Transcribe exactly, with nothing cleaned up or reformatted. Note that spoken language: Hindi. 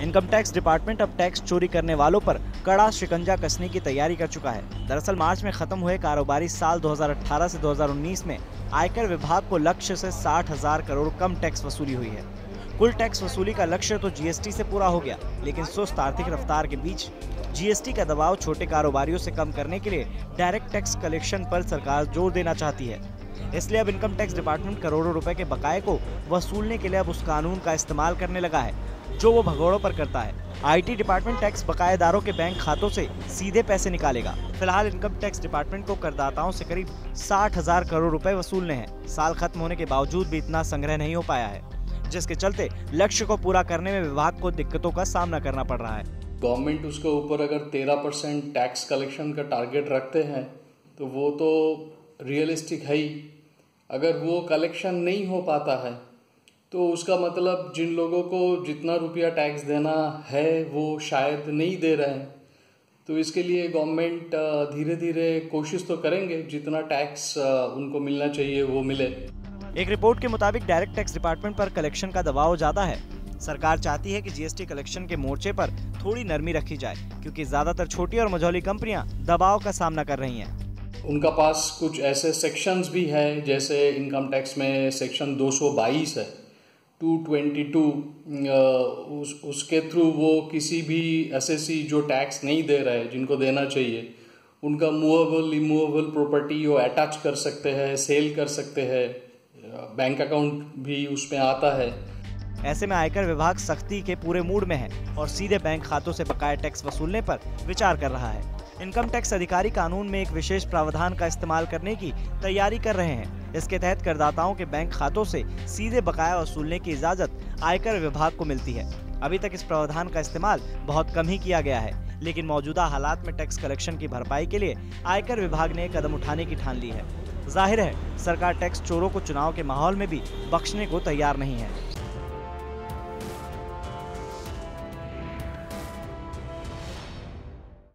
इनकम टैक्स डिपार्टमेंट अब टैक्स चोरी करने वालों पर कड़ा शिकंजा कसने की तैयारी कर चुका है। दरअसल मार्च में खत्म हुए कारोबारी साल दो हज़ार अठारह से दो हज़ार उन्नीस में आयकर विभाग को लक्ष्य से साठ हजार करोड़ कम टैक्स वसूली हुई है। कुल टैक्स वसूली का लक्ष्य तो जीएसटी से पूरा हो गया, लेकिन सुस्त आर्थिक रफ्तार के बीच जीएसटी का दबाव छोटे कारोबारियों से कम करने के लिए डायरेक्ट टैक्स कलेक्शन पर सरकार जोर देना चाहती है। इसलिए अब इनकम टैक्स डिपार्टमेंट करोड़ों रुपए के बकाये को वसूलने के लिए अब उस कानून का इस्तेमाल करने लगा है जो वो भगोड़ों पर करता है। आईटी डिपार्टमेंट टैक्स बकायेदारों के बैंक खातों से सीधे पैसे निकालेगा। फिलहाल इनकम टैक्स डिपार्टमेंट को करदाताओं से करीब साठ हजार करोड़ रुपए वसूलने हैं। साल खत्म होने के बावजूद भी इतना संग्रह नहीं हो पाया है, जिसके चलते लक्ष्य को पूरा करने में विभाग को दिक्कतों का सामना करना पड़ रहा है। गवर्नमेंट उसके ऊपर अगर तेरह परसेंट टैक्स कलेक्शन का टारगेट रखते हैं तो वो तो रियलिस्टिक है ही। अगर वो कलेक्शन नहीं हो पाता है तो उसका मतलब जिन लोगों को जितना रुपया टैक्स देना है वो शायद नहीं दे रहे हैं। तो इसके लिए गवर्नमेंट धीरे धीरे कोशिश तो करेंगे जितना टैक्स उनको मिलना चाहिए वो मिले। एक रिपोर्ट के मुताबिक डायरेक्ट टैक्स डिपार्टमेंट पर कलेक्शन का दबाव ज्यादा है। सरकार चाहती है कि जीएसटी कलेक्शन के मोर्चे पर थोड़ी नरमी रखी जाए, क्योंकि ज्यादातर छोटी और मझौली कंपनियां दबाव का सामना कर रही हैं। उनका पास कुछ ऐसे सेक्शंस भी है, जैसे इनकम टैक्स में सेक्शन दो सौ बाईस है, दो सौ बाईस, उस, उसके थ्रू वो किसी भी एसएससी जो टैक्स नहीं दे रहे जिनको देना चाहिए उनका मूवेबल इमूवेबल प्रॉपर्टी वो अटैच कर सकते हैं, सेल कर सकते हैं, बैंक अकाउंट भी उसमें आता है। ऐसे में आयकर विभाग सख्ती के पूरे मूड में है और सीधे बैंक खातों से बकाया टैक्स वसूलने पर विचार कर रहा है। इनकम टैक्स अधिकारी कानून में एक विशेष प्रावधान का इस्तेमाल करने की तैयारी कर रहे हैं। इसके तहत करदाताओं के बैंक खातों से सीधे बकाया वसूलने की इजाजत आयकर विभाग को मिलती है। अभी तक इस प्रावधान का इस्तेमाल बहुत कम ही किया गया है, लेकिन मौजूदा हालात में टैक्स कलेक्शन की भरपाई के लिए आयकर विभाग ने कदम उठाने की ठान ली है। जाहिर है सरकार टैक्स चोरों को चुनाव के माहौल में भी बख्शने को तैयार नहीं है।